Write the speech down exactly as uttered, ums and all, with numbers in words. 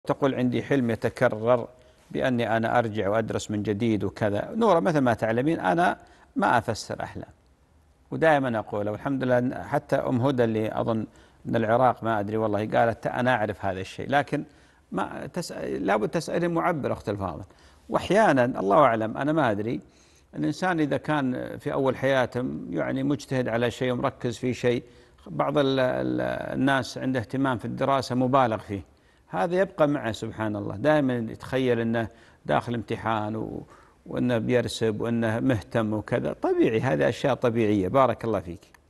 تقول عندي حلم يتكرر بأني أنا أرجع وأدرس من جديد وكذا. نورة، مثل ما تعلمين أنا ما أفسر أحلام، ودائما أقول، والحمد لله حتى أم هدى اللي أظن من العراق ما أدري والله قالت أنا أعرف هذا الشيء، لكن ما تسأل، لابد تسألي معبر أخت الفاضل. وأحيانا الله أعلم أنا ما أدري، الإنسان إذا كان في أول حياته يعني مجتهد على شيء ومركز في شيء، بعض ال ال الناس عنده اهتمام في الدراسة مبالغ فيه، هذا يبقى معه سبحان الله، دائما يتخيل أنه داخل امتحان و... وأنه بيرسب وأنه مهتم وكذا. طبيعي، هذه أشياء طبيعية. بارك الله فيك.